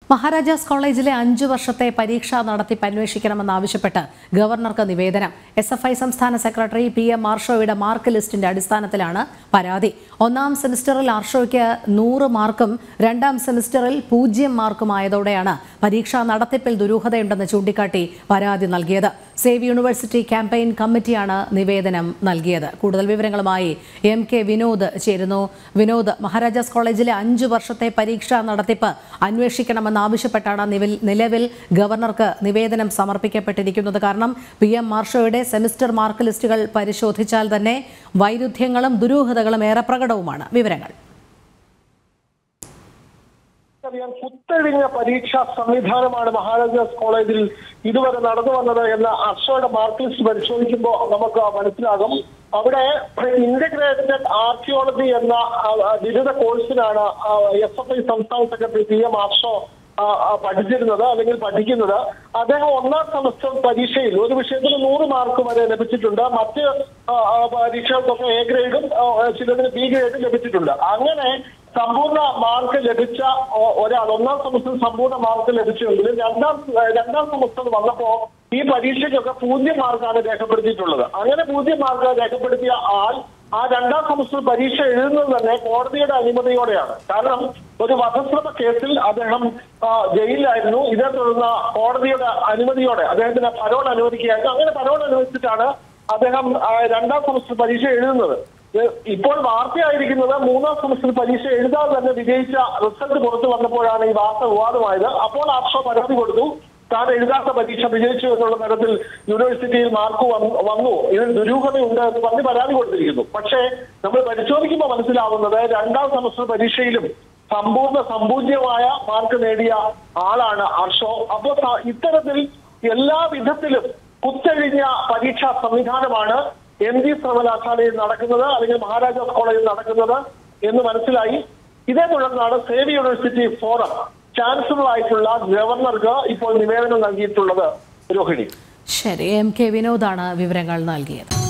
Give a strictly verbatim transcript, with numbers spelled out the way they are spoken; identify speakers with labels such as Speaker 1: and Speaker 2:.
Speaker 1: മഹാരാജാസ് കോളേജിലെ അഞ്ചു വർഷത്തെ പരീക്ഷാ നടത്തിപ്പ് അന്വേഷിക്കണമെന്നാവശ്യപ്പെട്ട് ഗവർണർക്ക് നിവേദനം. എസ് എഫ് ഐ സംസ്ഥാന സെക്രട്ടറി പി എം ആർഷോയുടെ മാർക്ക് ലിസ്റ്റിന്റെ അടിസ്ഥാനത്തിലാണ് പരാതി. ഒന്നാം സെമിസ്റ്ററിൽ ആർഷോയ്ക്ക് നൂറ് മാർക്കും രണ്ടാം സെമിസ്റ്ററിൽ പൂജ്യം മാർക്കുമായതോടെയാണ് പരീക്ഷാ നടത്തിപ്പിൽ ദുരൂഹതയുണ്ടെന്ന് ചൂണ്ടിക്കാട്ടി പരാതി നൽകിയത്. സേവ് യൂണിവേഴ്സിറ്റി ക്യാമ്പയിൻ കമ്മിറ്റിയാണ് നിവേദനം നൽകിയത്. കൂടുതൽ വിവരങ്ങളുമായി എം കെ വിനോദ് ചേരുന്നു. വിനോദ്, മഹാരാജാസ് കോളേജിലെ അഞ്ചു വർഷത്തെ പരീക്ഷാ നടത്തിപ്പ് അന്വേഷിക്കണമെന്ന് ആവശ്യപ്പെട്ടാണ് നിലവിൽ ഗവർണർക്ക് നിവേദനം സമർപ്പിക്കപ്പെട്ടിരിക്കുന്നത്. കാരണം പി എം മാർഷോയുടെ സെമിസ്റ്റർ മാർക്ക് ലിസ്റ്റുകൾ പരിശോധിച്ചാൽ തന്നെ വൈരുദ്ധ്യങ്ങളും ദുരൂഹതകളും ഏറെ പ്രകടവുമാണ്. വിവരങ്ങൾ.
Speaker 2: കുത്തഴിഞ്ഞ പരീക്ഷാ സംവിധാനമാണ് മഹാരാജാസ് കോളേജിൽ ഇതുവരെ നടന്നു വന്നത് എന്ന് അർഷോയുടെ മാർക്ക് ലിസ്റ്റ് പരിശോധിക്കുമ്പോൾ നമുക്ക് മനസ്സിലാകും. അവിടെ ഇന്റഗ്രേറ്റഡ് ആർക്കിയോളജി എന്ന ബിരുദ കോഴ്സിനാണ് എസ് എഫ് ഐ സംസ്ഥാന സെക്രട്ടറി പി എം ആർഷോ പഠിച്ചിരുന്നത് അല്ലെങ്കിൽ പഠിക്കുന്നത്. അദ്ദേഹം ഒന്നാം സെമസ്റ്റർ പരീക്ഷയിൽ ഒരു വിഷയത്തിന് നൂറ് മാർക്ക് വരെ ലഭിച്ചിട്ടുണ്ട്. മറ്റ് പരീക്ഷകൾക്കൊക്കെ എ ഗ്രേഡും ചിലതിന് ബി ഗ്രേഡും ലഭിച്ചിട്ടുണ്ട്. അങ്ങനെ സമ്പൂർണ്ണ മാർക്ക് ലഭിച്ച ഒരാൾ ഒന്നാം സെമസ്റ്ററിൽ സമ്പൂർണ്ണ മാർക്ക് ലഭിച്ചെങ്കിലും രണ്ടാം രണ്ടാം സെമസ്റ്റർ വന്നപ്പോ ഈ പരീക്ഷയ്ക്കൊക്കെ പൂജ്യം മാർക്കാണ് രേഖപ്പെടുത്തിയിട്ടുള്ളത്. അങ്ങനെ പൂജ്യം മാർക്ക് രേഖപ്പെടുത്തിയ ആൾ ആ രണ്ടാം സെമസ്റ്റർ പരീക്ഷ എഴുതുന്നത് തന്നെ കോടതിയുടെ അനുമതിയോടെയാണ്. കാരണം ഒരു വധശ്രമ കേസിൽ അദ്ദേഹം ജയിലിലായിരുന്നു. ഇതേ തുടർന്ന് കോടതിയുടെ അനുമതിയോടെ അദ്ദേഹത്തിന് പരോൾ അനുവദിക്കുകയായിരുന്നു. അങ്ങനെ പരോൾ അനുവദിച്ചിട്ടാണ് അദ്ദേഹം രണ്ടാം സെമസ്റ്റർ പരീക്ഷ എഴുതുന്നത്. ഇപ്പോൾ വാർത്തയായിരിക്കുന്നത് മൂന്നാം സെമസ്റ്റർ പരീക്ഷ എഴുതാതെ തന്നെ വിജയിച്ച റിസൾട്ട് പുറത്തു വന്നപ്പോഴാണ് ഈ വാർത്ത വിവാദമായത്. അപ്പോൾ ആർഷോ പരാതി കൊടുത്തു, താൻ എഴുതാത്ത പരീക്ഷ വിജയിച്ചു എന്നുള്ള തരത്തിൽ യൂണിവേഴ്സിറ്റിയിൽ മാർക്ക് വന്നു, ഇതിൽ ദുരൂഹതയുണ്ട് എന്ന് പറഞ്ഞ് പരാതി കൊടുത്തിരിക്കുന്നു. പക്ഷേ നമ്മൾ പരിശോധിക്കുമ്പോൾ മനസ്സിലാവുന്നത് രണ്ടാം സെമസ്റ്റർ പരീക്ഷയിലും സമ്പൂർണ്ണ സമ്പൂജ്യമായ മാർക്ക് നേടിയ ആളാണ് ആർഷോ. അപ്പോൾ ഇത്തരത്തിൽ എല്ലാ വിധത്തിലും കുത്തഴിഞ്ഞ പരീക്ഷാ സംവിധാനമാണ് എം ജി സർവകലാശാലയിൽ നടക്കുന്നത്, അല്ലെങ്കിൽ മഹാരാജാസ് കോളേജിൽ നടക്കുന്നത് എന്ന് മനസ്സിലായി. ഇതേ തുടർന്നാണ് സേവ് യൂണിവേഴ്സിറ്റി ഫോറം ചാൻസലർ ആയിട്ടുള്ള ഗവർണർക്ക് ഇപ്പോൾ നിവേദനം നൽകിയിട്ടുള്ളത്. രോഹിണി.
Speaker 1: ശരി, എം കെ വിനോദാണ് വിവരങ്ങൾ നൽകിയത്.